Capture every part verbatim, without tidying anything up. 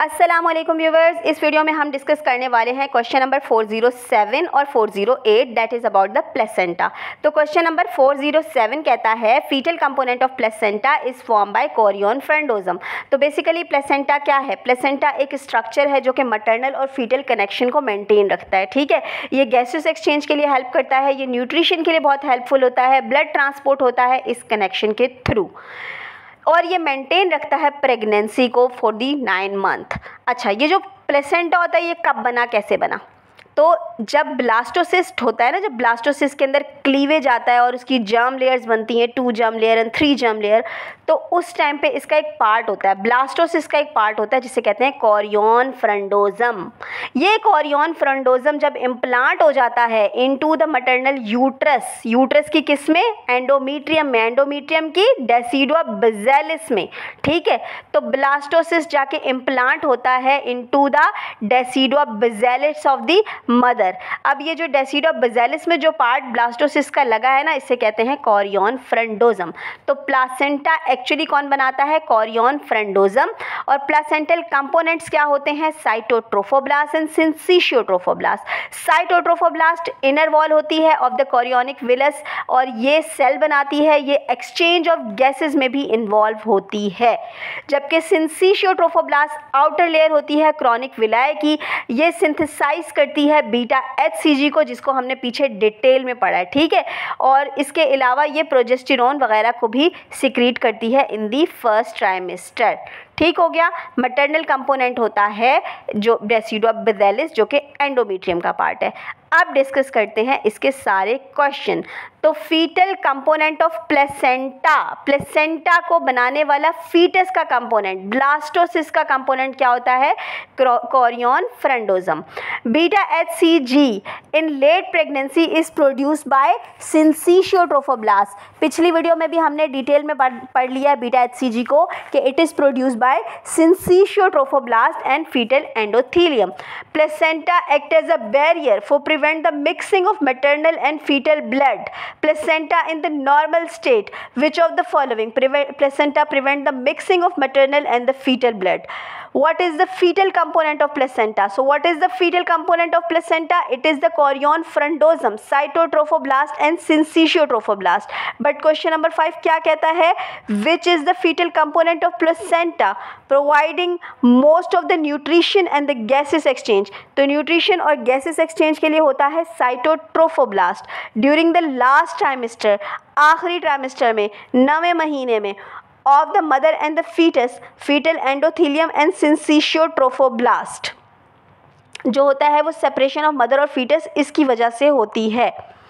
अस्सलाम वालेकुम व्यूवर्स, इस वीडियो में हम डिस्कस करने वाले हैं question number four zero seven और four zero eight that is about the placenta. तो question number four zero seven कहता है fetal component of placenta is form by chorion frondosum. तो बेसिकली प्लेसेंटा क्या है? प्लेसेंटा एक स्ट्रक्चर है जो कि मटरनल और फीटल कनेक्शन को मेंटेन रखता है। ठीक है, ये गैसेस एक्सचेंज के लिए हेल्प करता है, ये न्यूट्रिशन के लिए बहुत हेल्पफुल होता है, ब्लड ट्रांसपोर्ट होता है इस कनेक्शन के थ्रू, और ये मेंटेन रखता है प्रेगनेंसी को फॉर दी नाइन मंथ। अच्छा, ये जो प्लेसेंटा होता है ये कब बना, कैसे बना? तो जब ब्लास्टोसिस्ट होता है ना, जब ब्लास्टोसिस्ट के अंदर क्लीवेज आता है और उसकी जर्म लेयर्स बनती हैं, two germ layer and three germ layer, तो उस टाइम पे इसका एक पार्ट होता है, ब्लास्टोसिस्ट का एक पार्ट होता है जिसे कहते हैं कोरियन फ्रेंडोजम। ये कोरियन फ्रेंडोजम जब इम्प्लांट हो जाता है into the maternal uterus, uterus की किस में? एंडोमीट्रियम में, एंडोमीट्रियम की डेसिडुआ बेसिलिस में। ठीक है, तो ब्लास्टोसिस्ट जाके इम्प्लांट होता है into the decidua basalis of the mother. अब ये जो डेसिडुआ बेसिलिस में जो पार्ट ब्लास्टोसिस्ट का लगा है ना, इसे कहते हैं कोरियन फ्रेंडोजम। तो प्लासेंटा एक्चुअली कौन बनाता है? Chorion frondosum. और प्लासेंटल कंपोनेंट्स क्या होते हैं? Cytotrophoblast and syncytiotrophoblast. Cytotrophoblast inner wall होती है ऑफ द कोरियोनिक विलस, और ये सेल बनाती है, ये एक्सचेंज ऑफ गैसेस में भी इन्वॉल्व होती है। जबकि सिंसिशियोट्रोफोब्लास्ट आउटर लेयर होती है क्रॉनिक विलाय की, ये सिंथेसाइज करती है बीटा एच सी जी को, जिसको हमने पीछे डिटेल में पढ़ा है। ठीक है, और इसके अलावा ये प्रोजेस्टेरोन वगैरह को भी सिक्रीट करती है इन दी फर्स्ट ट्राइमेस्टर। ठीक हो गया। मैटरनल कंपोनेंट होता है जो डेसिडुआ बेसिलिस, जो कि एंडोमीट्रियम का पार्ट है। अब डिस्कस करते हैं इसके सारे क्वेश्चन। तो fetal component of placenta, placenta को बनाने वाला फीटस का कंपोनेंट, ब्लास्टोसिस्ट का कंपोनेंट क्या होता है? Chorion frondosum. Beta H C G in late pregnancy is produced by syncytiotrophoblast. पिछली वीडियो में भी हमने डिटेल में पढ़ लिया बीटा एच सी जी को कि it is produced by syncytiotrophoblasts and fetal endothelium. Placenta act as a barrier for prevent the mixing of maternal and fetal blood. Placenta in the normal state, which of the following prevent placenta prevent the mixing of maternal and the fetal blood? What is the fetal component of placenta? So what is the fetal component of placenta? It is the koreon frondosum, cytotrophoblast and syncytiotrophoblaст. But question number five क्या कहता है? Which is the fetal component of placenta providing most of the nutrition and the gases exchange? तो nutrition और gases exchange के लिए होता है cytotrophoblast. During the last trimester, आखिरी trimester में, नवें महीने में, of the mother and the fetus, fetal endothelium and syncytiotrophoblaст जो होता है वो सेपरेशन ऑफ मदर और फीटस इसकी वजह से होती है।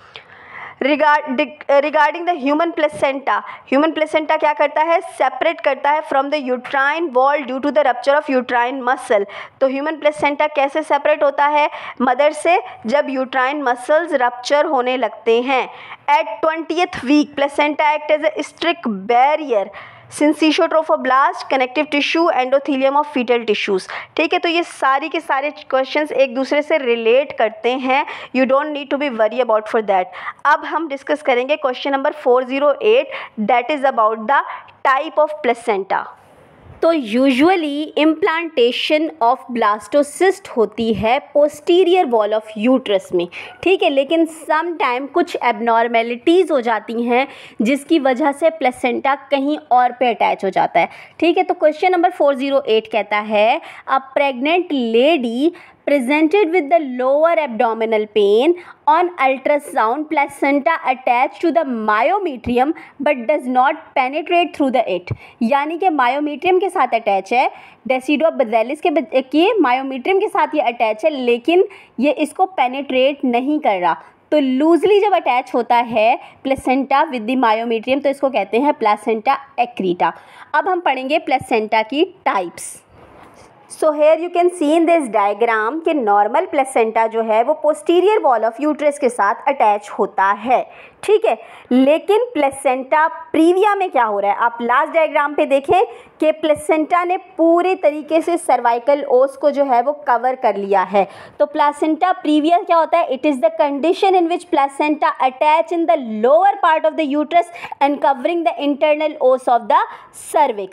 Regarding the human placenta, human placenta क्या करता है? सेपरेट करता है from the uterine wall due to the rupture of uterine muscle. तो ह्यूमन प्लेसेंटा कैसे सेपरेट होता है मदर से? जब यूट्राइन मसल्स रप्चर होने लगते हैं। At twentieth week placenta act as a strict barrier, syncytiotrophoblast, connective tissue, endothelium of fetal tissues. ठीक है, तो ये सारी के सारे क्वेश्चंस एक दूसरे से रिलेट करते हैं, you don't need to be worry about for that. अब हम डिस्कस करेंगे question number four zero eight that is about the type of placenta. तो यूजुअली इम्प्लांटेशन ऑफ ब्लास्टोसिस्ट होती है पोस्टीरियर वॉल ऑफ यूट्रस में। ठीक है, लेकिन सम टाइम कुछ एबनॉर्मेलिटीज़ हो जाती हैं जिसकी वजह से प्लेसेंटा कहीं और पे अटैच हो जाता है। ठीक है, तो question number four zero eight कहता है a pregnant lady presented with the lower abdominal pain on ultrasound, placenta attached to the myometrium but does not penetrate through the it। यानी कि मायोमीट्रियम के साथ अटैच है, डेसिडुआ बेसिलिस के के myometrium के साथ ये अटैच है, लेकिन ये इसको पेनेट्रेट नहीं कर रहा। तो लूजली जब अटैच होता है प्लेसेंटा विद द मायोमीट्रियम तो इसको कहते हैं प्लासेंटा एक्रीटा। अब हम पढ़ेंगे प्लेसेंटा की types. So here you can see in this diagram कि नॉर्मल प्लेसेंटा जो है वो पोस्टीरियर वॉल ऑफ यूट्रस के साथ अटैच होता है। ठीक है, लेकिन प्लेसेंटा प्रीविया में क्या हो रहा है? आप लास्ट डायग्राम पे देखें कि प्लेसेंटा ने पूरे तरीके से सर्वाइकल ओस को जो है वो कवर कर लिया है। तो प्लेसेंटा प्रीविया क्या होता है? It is the condition in which placenta attach in the lower part of the uterus and covering the internal os of the cervix.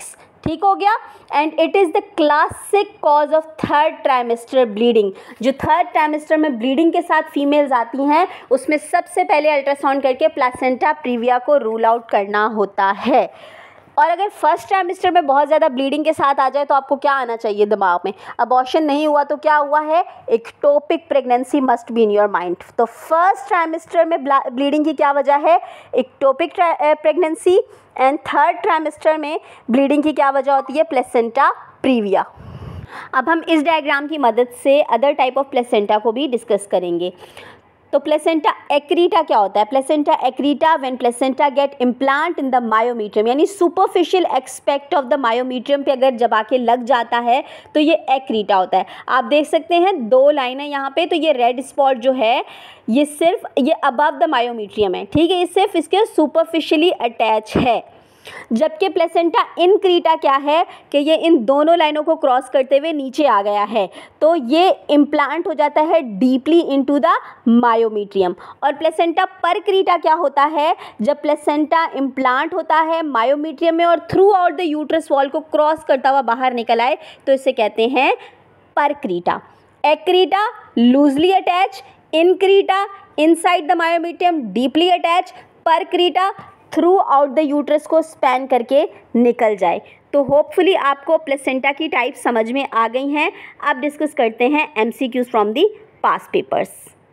ठीक हो गया। And it is the classic cause of third trimester bleeding. जो third trimester में bleeding के साथ females आती हैं उसमें सबसे पहले अल्ट्रासाउंड करके प्लेसेंटा प्रीविया को रूल आउट करना होता है। और अगर फर्स्ट ट्राइमेस्टर में बहुत ज़्यादा ब्लीडिंग के साथ आ जाए तो आपको क्या आना चाहिए दिमाग में, अबॉर्शन नहीं हुआ तो क्या हुआ है, ectopic pregnancy must be in your mind. तो फर्स्ट ट्राइमेस्टर में ब्लीडिंग की क्या वजह है, ectopic pregnancy. And third trimester में ब्लीडिंग की क्या वजह होती है, प्लेसेंटा प्रीविया। अब हम इस डायग्राम की मदद से अदर टाइप ऑफ प्लेसेंटा को भी डिस्कस करेंगे। तो प्लेसेंटा एक्रीटा क्या होता है, placenta accreta when placenta get implant in the myometrium, यानी superficial expect of the myometrium पे अगर जब आके लग जाता है तो ये एक्रीटा होता है। आप देख सकते हैं दो लाइन है यहाँ पे, तो ये रेड स्पॉट जो है ये सिर्फ ये अबव द मायोमीट्रियम है, ठीक है, ये सिर्फ इसके सुपरफिशियली अटैच है। जबकि प्लेसेंटा इनक्रीटा क्या है कि ये इन दोनों लाइनों को क्रॉस करते हुए नीचे आ गया है, तो ये इम्प्लांट हो जाता है डीपली इनटू द मायोमीट्रियम। और प्लेसेंटा परक्रीटा क्या होता है, जब प्लेसेंटा इम्प्लांट होता है मायोमीट्रियम में और throughout the uterus wall को क्रॉस करता हुआ बाहर निकल आए तो इसे कहते हैं percreta. Accreta loosely attach, increta inside the myometrium deeply attach, percreta throughout the uterus को स्पैन करके निकल जाए। तो होपफुली आपको प्लेसेंटा की टाइप समझ में आ गई हैं। अब डिस्कस करते हैं MCQs from the past papers.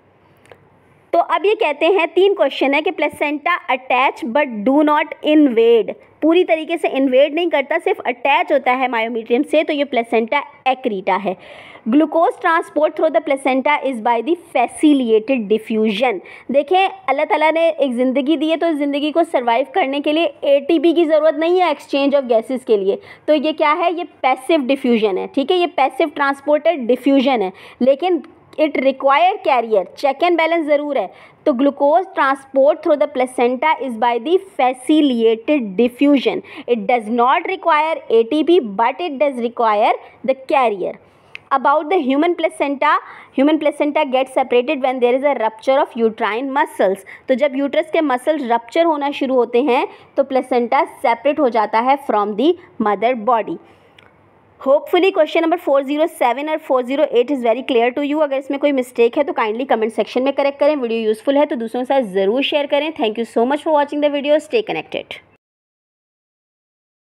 तो अब ये कहते हैं तीन क्वेश्चन है कि placenta attach but do not invade, पूरी तरीके से इन्वेड नहीं करता, सिर्फ अटैच होता है मायोमीट्रियम से, तो ये प्लेसेंटा एक्रीटा है। Glucose transport through the placenta is by the facilitated diffusion. देखें अल्लाह ताला ने एक ज़िंदगी दी है तो इस ज़िंदगी को सर्वाइव करने के लिए एटीपी की ज़रूरत नहीं है एक्सचेंज ऑफ गैसेस के लिए, तो ये क्या है, ये पैसिव डिफ्यूजन है, ठीक है, ये पैसिव ट्रांसपोर्टेड डिफ्यूजन है, लेकिन it require carrier, check and balance ज़रूर है। तो glucose transport through the placenta is by the facilitated diffusion. It does not require ATP but it does require the carrier. About the human placenta, human placenta gets separated when there is a rupture of uterine muscles। तो जब uterus के muscles rupture होना शुरू होते हैं तो placenta separate हो जाता है from the mother body. Hopefully question number four zero seven और four zero eight is very clear to you. अगर इसमें कोई मिस्टेक है तो काइंडली कमेंट सेक्शन में करेक्ट करें। वीडियो यूजफुल है तो दूसरों के साथ ज़रूर शेयर करें। Thank you so much for watching the video. Stay connected.